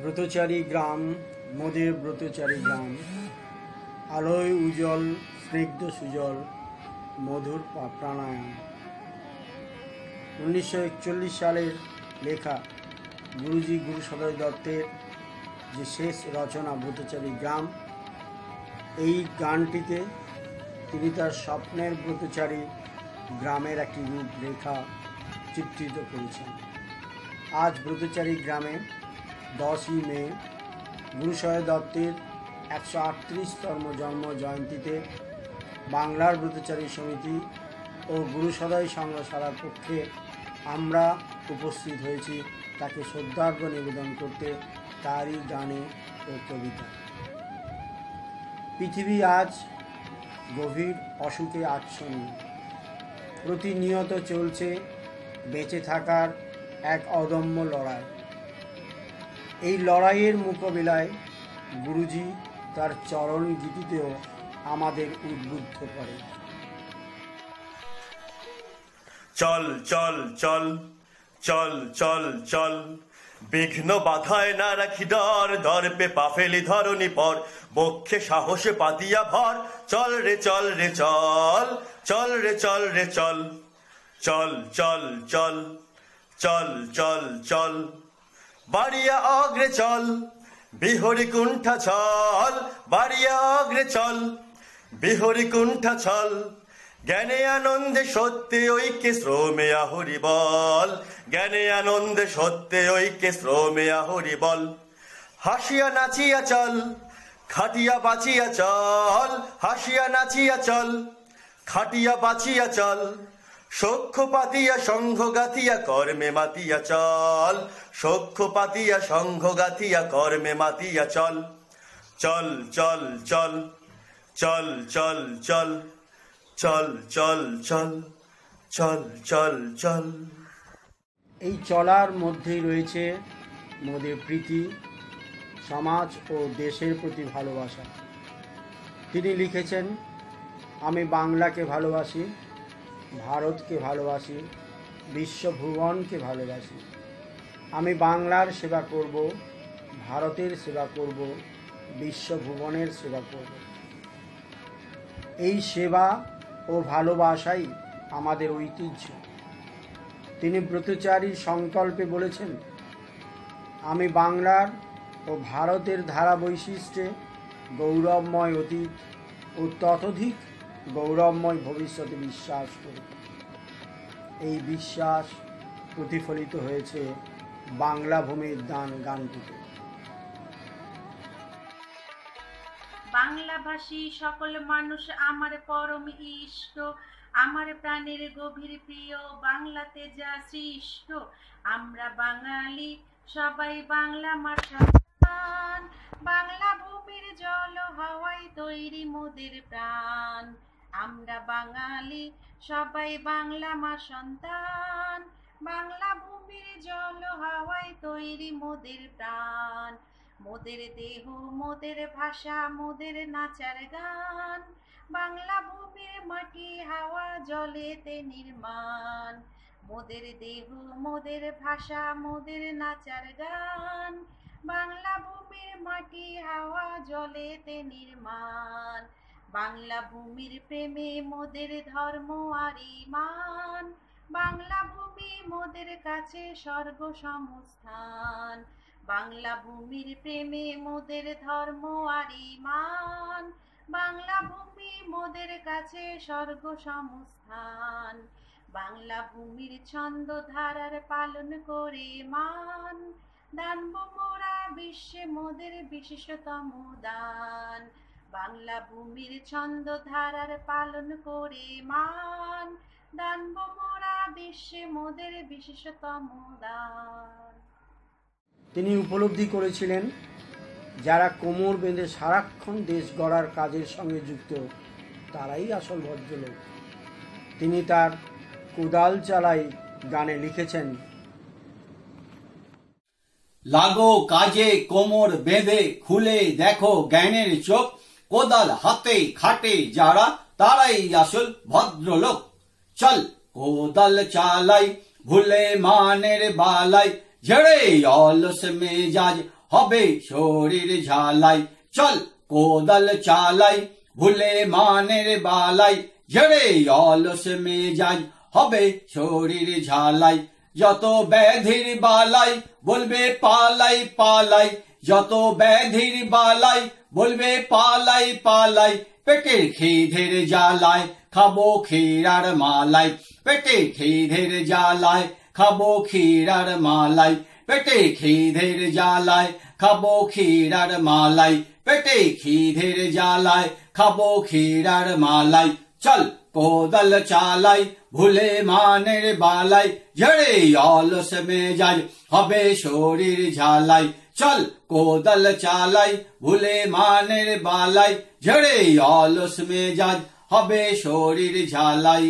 ব্রতচারী গ্রাম, মোদের ব্রতচারী গ্রাম, আলোয় উজ্জ্বল স্নিগ্ধ সুজল মধুর প্রাণায়াম। 1941 সালের লেখা গুরুজি গুরু সদয় দত্তের যে শেষ রচনা ব্রতচারী গ্রাম, এই গানটিতে তিনি তার স্বপ্নের ব্রতচারী গ্রামের একটি রূপরেখা চিত্রিত করেছেন। আজ ব্রতচারী গ্রামে 10ই মে গুরুসদয় দত্তের 138তম জন্ম জয়ন্তীতে বাংলার ব্রতচারী সমিতি ও গুরুসদয় সংঘশালার পক্ষে আমরা উপস্থিত হয়েছি তাকে শ্রদ্ধার্ঘ্য নিবেদন করতে, তারই গানে ও কবিতা। পৃথিবী আজ গভীর অসুখে আচ্ছন্ন। প্রতিনিয়ত চলছে বেঁচে থাকার এক অদম্য লড়াই। এই লড়াইয়ের মোকাবিলায় গুরুজি তার চরণ গীতিতেও আমাদের উদ্বুদ্ধ করে। চল চল চল চল চল চল, বিঘ্ন বাধায় না রাখি ডর, দর্পে পা ফেলি ধরণী পর, বক্ষে সাহসে পাতিয়া ভর। চল রে চল রে চল, চল রে চল রে চল, চল চল চল চল চল চল, বাড়িয়া অগ্রে চল বিহরি কুণ্ঠা ছল, বাড়িয়া অগ্রে চল বিহরি কুণ্ঠা ছল। জ্ঞানে আনন্দে সত্যে ঐক্যে শ্রমে আহরি বল, জ্ঞানে আনন্দে সত্যে ঐক্যে শ্রমে আহরি বল। হাসিয়া নাচিয়া চল খাটিয়া বাঁচিয়া চল, হাসিয়া নাচিয়া চল খাটিয়া বাঁচিয়া চল। সখ্য পাতিয়া সংঘ গাথিয়া কর্মে মাতিয়া চল, সখ্য পাতিয়া সংঘ গাথিয়া কর্মে মাতিয়া চল। চল চল চল চল চল চল চল চল চল চল চল চল। এই চলার মধ্যেই রয়েছে মোদের প্রীতি, সমাজ ও দেশের প্রতি ভালোবাসা। তিনি লিখেছেন, আমি বাংলাকে ভালোবাসি, ভারতকে ভালোবাসি, বিশ্বভুবনকে ভালোবাসি। আমি বাংলার সেবা করব, ভারতের সেবা করব, বিশ্বভুবনের সেবা করব। এই সেবা ও ভালোবাসাই আমাদের ঐতিহ্য। তিনি ব্রতচারী সংকল্পে বলেছেন, আমি বাংলার ও ভারতের ধারা বৈশিষ্ট্যে গৌরবময় অতীত ও ততোধিক গৌরবময় ভবিষ্যতে বিশ্বাস করি। এই বিশ্বাস প্রতিফলিত হয়েছে বাংলা ভূমির দান গানটিতে। বাংলাভাষী সকল মানুষ আমার পরম ইষ্ট, আমার প্রাণের গভীর প্রিয়, বাংলাতে যা সৃষ্ট। আমরা বাঙালি সবাই বাংলা মার সন্তান, বাংলা ভূমির জল হাওয়ায় তৈরি মোদের প্রাণ। আমরা বাঙালি সবাই বাংলা মার সন্তান, বাংলা ভূমির জল হাওয়ায় তৈরি মোদের প্রাণ। মোদের দেহ মোদের ভাষা মোদের নাচার গান, বাংলা ভূমির মাটি হাওয়া জলেতে নির্মাণ। মোদের দেহ মোদের ভাষা মোদের নাচার গান, বাংলা ভূমির মাটি হাওয়া জলেতে নির্মাণ। বাংলা ভূমির প্রেমে মোদের ধর্ম আর ঈমান, বাংলা ভূমি মোদের কাছে স্বর্গ সমস্থান। বাংলা ভূমির প্রেমে মোদের ধর্ম আর ঈমান, বাংলা ভূমি মোদের কাছে স্বর্গ সমস্থান। বাংলা ভূমির ছন্দ ধারার পালন করে মান, দানব মোরা বিশ্বে মোদের বিশেষতম দান। বাংলা ভূমির ছন্দ ধারার পালন করে মান, দানব মোরা বিশ্বে মোদের বিশেষতম দান। তিনি উপলব্ধি করেছিলেন, যারা কোমর বেঁধে সারাক্ষণ দেশ গড়ার কাজের সঙ্গে যুক্ত তারাই আসল ভদ্রলোক। তিনি তার কোদাল চালাই গানে লিখেছেন, লাগো কাজে কোমর বেঁধে, খুলে দেখো জ্ঞানের চোখ, কোদাল হাতে খাটে যারা তারাই আসল ভদ্রলোক। চল কোদাল চালাই ভুলে মানের বালাই, ঝেড়ে অলস মেজাজ হবে শরীর ঝালাই। চল কোদাল চালাই, ভুলে মানের বালাই, ঝেড়ে অলস মেজাজ, হবে শরীর ঝালাই। যত ব্যাধির বালাই, বলবে পালাই পালাই, যত ব্যাধির বালাই, বলবে পালাই পালাই। পেটের খিদের জ্বালায়, খাবো ক্ষীরার মালাই, পেটে খিদের জ্বালায়, খাবো ক্ষীরার মালাই, পেটে খিদের জ্বালায়, খাবো ক্ষীরার মালাই, পেটে খিদের জ্বালায়, খাবো ক্ষীরার মালাই। চল কোদাল চালাই, ভুলে মানের বালাই, ঝেড়ে অলস মেজাজ, হবে শরীর ঝালাই। চল কোদাল চালাই, ভুলে মানের বালাই, ঝেড়ে অলস মেজাজ, হবে শরীর ঝালাই।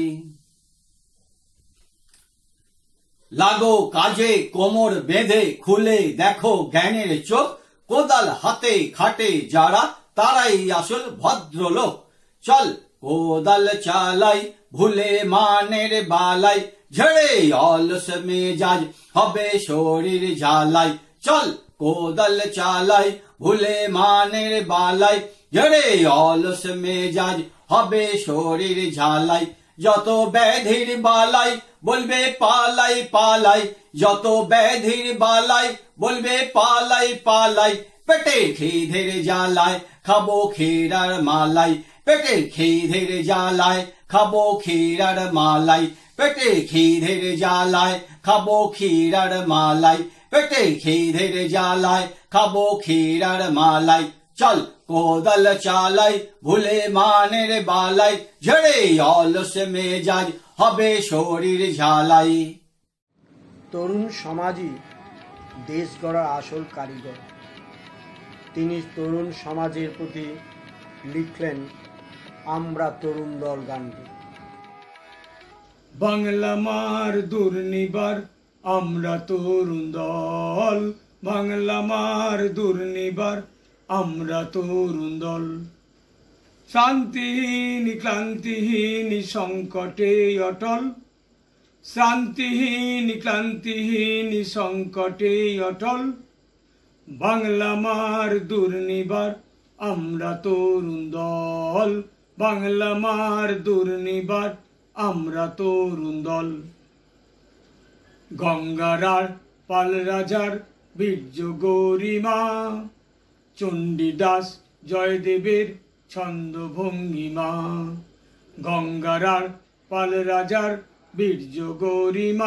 লাগো কাজে কোমর বেঁধে, খুলে দেখো জ্ঞানের চোখ, কোদাল হাতে খাটে যারা, তারাই আসল ভদ্রলোক। চল কোদাল চালাই, ভুলে মানের বালাই, ঝেড়ে অলস মেজাজ, হবে শরীর ঝালাই। চল কোদাল চালাই, ভুলে মানের বালাই, ঝেড়ে অলস মেজাজ, হবে শরীর ঝালাই। যত ব্যাধির বালাই, বলবে পালাই পালাই, যত ব্যাধির বালাই, বলবে পালাই পালাই। পেটে খিদের জ্বালায়, খাবো ক্ষীরার মালাই, পেটে খিদের জ্বালায়, খাবো ক্ষীরার মালাই, পেটে খিদের জ্বালায়, খাবো ক্ষীরার মালাই, পেটে খিদের জ্বালায়, খাবো ক্ষীরার মালাই। চল কোদাল চালাই, ভুলে মানের বালাই, ঝেড়ে অলস মেজাজ, হবে শরীর ঝালাই। তরুণ সমাজই দেশ গড়ার আসল কারিগর। তিনি তরুণ সমাজের প্রতি লিখলেন আমরা তরুণ দল গানটি। বাংলা মার দুর্নিবার আমরা তরুণ দল, বাংলা মার দুর্নিবার আমরা তরুণ দল। শান্তিহীন ক্লান্তিহীন সংকটে অটল, শান্তিহীন ক্লান্তিহীন সংকটে অটল। বাংলা মার দুর্নিবার আমরা তরুণ দল, বাংলা মার দুর্নিবার আমরা তরুণ দল। গঙ্গারার পাল রাজার বীর্য গরিমা, চণ্ডীদাস জয়দেবের ছন্দ ভঙ্গিমা। গঙ্গারার পাল রাজার বীর্য গরিমা,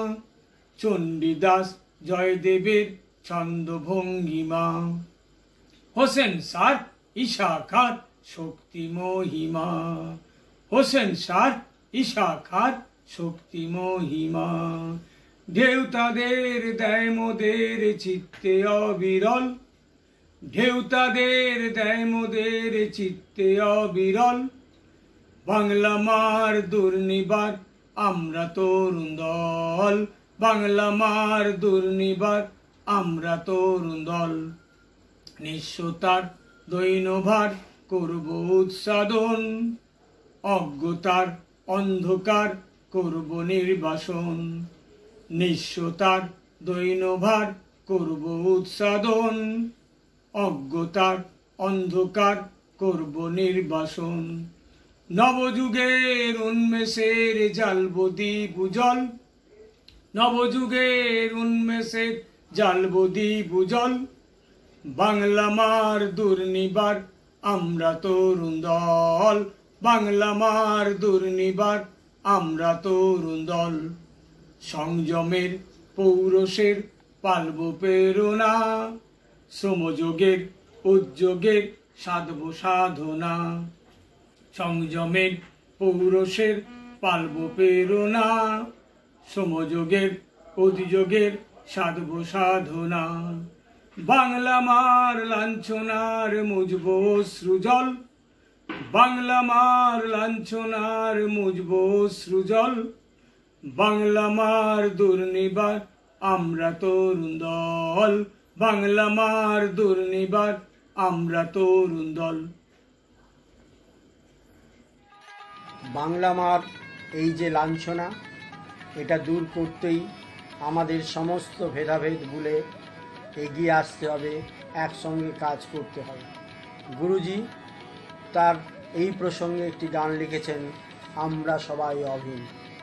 চণ্ডীদাস জয়দেবের ছন্দ ভঙ্গিমা। হোসেন শাহ ঈশা খাঁর শক্তি মহিমা, হোসেন শাহ ঈশা খাঁর শক্তি মহিমা। ঢেউ তাদের দেয় মোদের চিত্তে অবিরল, ঢেউ তাদের দেয় মোদের চিত্তে অবিরল। বাংলা মার দুর্নিবার আমরা তরুণ দল, বাংলা মার দুর্নিবার আমরা তরুণ দল। নিঃস্বতার দৈন্যভার করব উৎসাদন, অজ্ঞতার অন্ধকার করব নির্বাসন। নিঃস্বতার দৈন্যভার করব উৎসাদন, অজ্ঞতার অন্ধকার করব নির্বাসন। নবযুগের উন্মেষের জ্বালব দীপ উজ্জ্বল, নবযুগের উন্মেষের জ্বালব দীপ উজ্জ্বল। বাংলা মার দুর্নিবার আমরা তরুণ দল, বাংলা মার দুর্নিবার আমরা তরুণ দল। সংযমের পৌরষের পালব প্রেরণা, শ্রমযোগের উদ্যোগের সাধব সাধনা। সংযমের পৌরষের পালব প্রেরণা, শ্রমযোগের উদ্যোগের সাধব সাধনা। বাংলা মার লাঞ্ছনার মুজব সৃজল, বাংলা মার লাঞ্ছনার মুজব সৃজল। বাংলা মার দুর্নিবার আমরা তরুণ দল, বাংলা মার দুর্নিবার আমরা তরুণ দল। বাংলা মার এই যে লাঞ্ছনা, এটা দূর করতেই আমাদের সমস্ত ভেদাভেদ ভুলে এগিয়ে আসতে হবে, একসঙ্গে কাজ করতে হবে। গুরুজি তার এই প্রসঙ্গে একটি গান লিখেছেন, আমরা সবাই অভিন।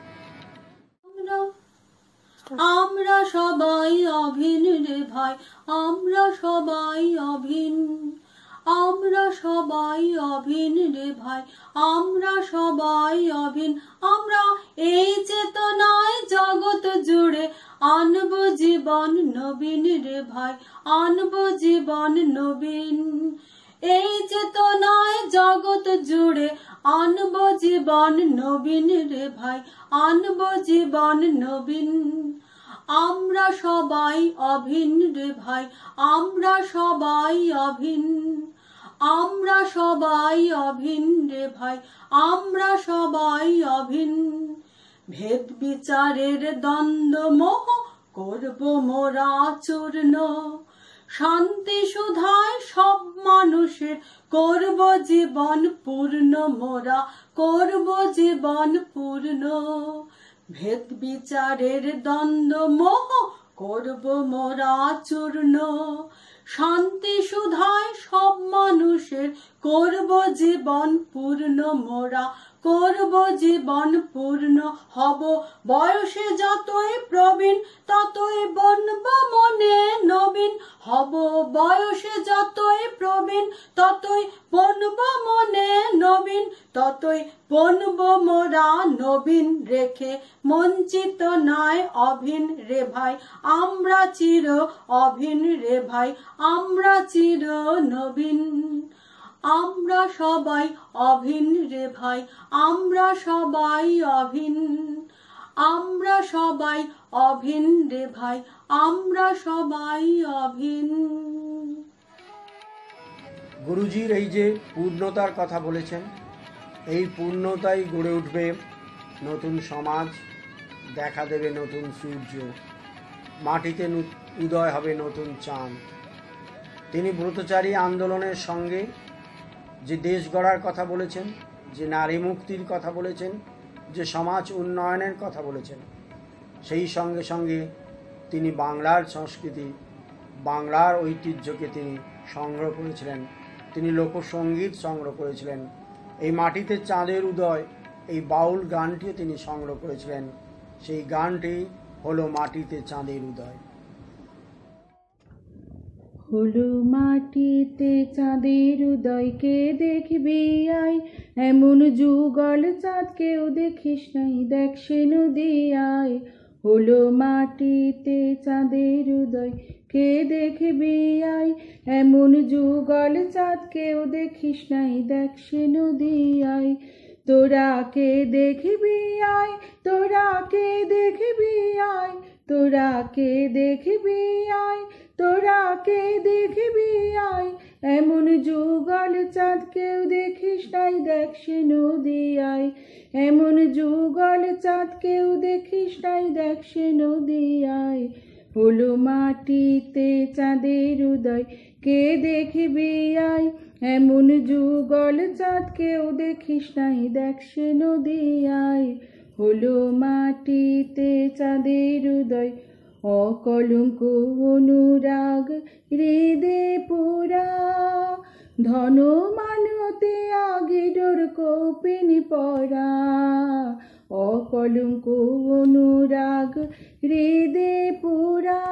আমরা সবাই অভিন রে ভাই, আমরা সবাই অভিন, আমরা সবাই অভিন রে ভাই, আমরা সবাই অভিন। আমরা এই চেতনায় জগৎ জুড়ে আনব জীবন নবীন রে ভাই, আনব জীবন নবীন। এই চেতনায় জগৎ জুড়ে আনব জীবন নবীন রে ভাই, আনব জীবন নবীন। আমরা সবাই অভিন রে ভাই, আমরা সবাই অভিন, আমরা সবাই অভিন রে ভাই, আমরা সবাই অভিন। ভেদ বিচারের দ্বন্দ্ব মোহ করব মোরা চূর্ণ, শান্তি সুধায় সব মানুষের করব জীবন পূর্ণ মোরা, করব জীবন পূর্ণ। ভেদ বিচারের দ্বন্দ্ব মোহ করব মোরা চূর্ণ, শান্তি সুধায় সব মানুষের করব জীবন পূর্ণ মোরা, করব জীবন পূর্ণ। হব বয়সে যতই প্রবীণ ততই বনব মনে নবীন, হব বয়সে যতই প্রবীণ ততই বনব মনে নবীন, ততই বনব মোরা নবীন। রেখে বঞ্চিত নয় অভিন রে ভাই, আমরা চির অভিন রে ভাই, আমরা চির নবীন। আমরা সবাই অভিন রে ভাই, আমরা সবাই অভিন, আমরা সবাই অভিন রে ভাই, আমরা সবাই অভিন। গুরুজির এই যে পূর্ণতার কথা বলেছেন, এই পূর্ণতাই গড়ে উঠবে নতুন সমাজ, দেখা দেবে নতুন সূর্য, মাটিতে উদয় হবে নতুন চাঁদ। তিনি ব্রতচারী আন্দোলনের সঙ্গে যে দেশ গড়ার কথা বলেছেন, যে নারী মুক্তির কথা বলেছেন, যে সমাজ উন্নয়নের কথা বলেছেন, সেই সঙ্গে সঙ্গে তিনি বাংলার সংস্কৃতি, বাংলার ঐতিহ্যকে তিনি সংগ্রহ করেছিলেন। তিনি লোকসঙ্গীত সংগ্রহ করেছিলেন। এই মাটিতে চাঁদের উদয়, এই বাউল গানটিও তিনি সংগ্রহ করেছিলেন। সেই গানটি হলো মাটিতে চাঁদের উদয়। হলো মাটিতে চাঁদের উদয়, কে দেখবি আয়, এমন যুগল চাঁদ কেউ দেখিস নাই, দেখ সে নদী আয়। হলো মাটিতে চাঁদের উদয়, কে দেখবি আয়, এমন যুগল চাঁদ কেউ দেখিস নাই, দেখ সে নদী আয়। তোরা কে দেখবি আয়, তোরা কে দেখবি আয়, তোরা কে দেখবি আয়, তোরা কে দেখবি আয়, এমন যুগল চাঁদ কেউ দেখিস নাই, দেখ সে নদী আয়। এমন যুগল চাঁদ কেউ দেখিস নাই, দেখ সে নদী আয়। হলো মাটিতে চাঁদের উদয়, কে দেখবি আয়, এমন যুগল চাঁদ কেউ দেখিস নাই, দেখ সে নদী আয়। হলো মাটিতে চাঁদের উদয়, অকলঙ্ক অনুরাগ হৃদে পোড়া, ধন মানতে আগে ডোর কৌপিনি পরা। অকলঙ্ক অনুরাগ হৃদে পোড়া,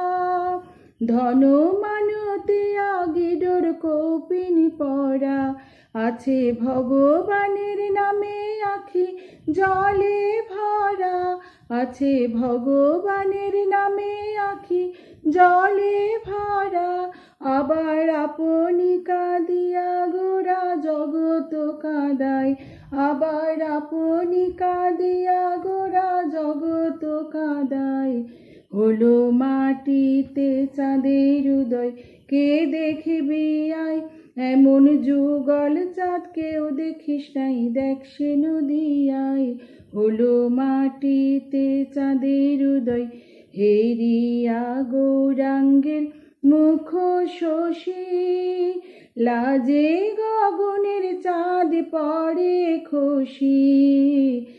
ধন মানতে আগে ডোর কৌপিনি পরা। আছে ভগবানের নামে আখি জলে ভরা, আছে ভগবানের নামে আখি জলে ভরা। আবার আপনি কাঁদিয়া গোরা জগৎ কাঁদায়, আবার আপনি কাঁদিয়া গোরা জগৎ কাঁদায়। হলো মাটিতে চাঁদের উদয়, কে দেখবি আয়, এমন যুগল চাঁদ কেউ দেখিস নাই, দেখ সে নদী আয়। হলো মাটিতে চাঁদের উদয়, হেরিয়া গৌরাঙ্গের মুখ শশী, লাজে গগনের চাঁদ পড়ে খসি।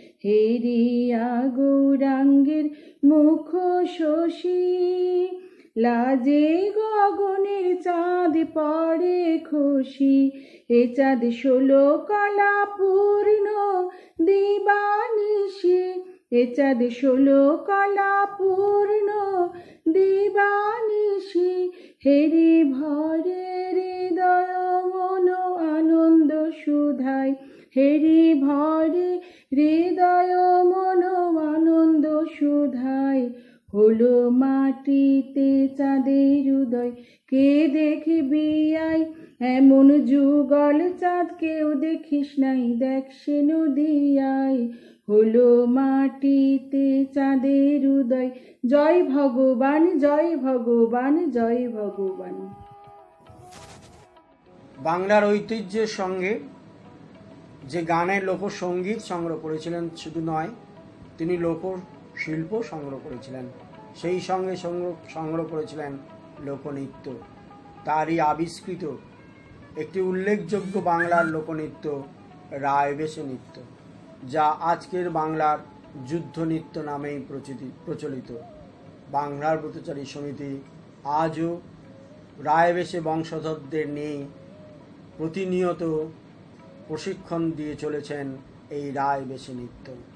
হেরিয়া গৌরাঙ্গের মুখ শশী, লাজে গগনের চাঁদ পড়ে খুশি, এ চাঁদ 16 কলা পূর্ণ দিবানিশি, এ চাঁদ 16 কলা পূর্ণ দিবানিশি। হেরি ভরে হৃদয় মন আনন্দ সুধায়, হেরি ভরে হৃদয় মন আনন্দ সুধায়। হলো মাটিতে চাঁদের উদয়, কে দেখবি আয়, এমন যুগল চাঁদ কেউ দেখিস নাই, দেখ সে নদিয়ায়। হলো মাটিতে চাঁদের উদয়, জয় ভগবান জয় ভগবান জয় ভগবান। বাংলার ঐতিহ্যের সঙ্গে যে গানের লোকসঙ্গীত সংগ্রহ করেছিলেন শুধু নয়, তিনি লোকশিল্প সংগ্রহ করেছিলেন, সেই সঙ্গে সংগ্রহ করেছিলেন লোকনৃত্য। তারই আবিষ্কৃত একটি উল্লেখযোগ্য বাংলার লোকনৃত্য রায়বেশে নৃত্য, যা আজকের বাংলার যুদ্ধ নৃত্য নামেই প্রচলিত। বাংলার ব্রতচারী সমিতি আজও রায়বেশে বংশধরদের নিয়ে প্রতিনিয়ত প্রশিক্ষণ দিয়ে চলেছেন এই রায়বেশে নৃত্য।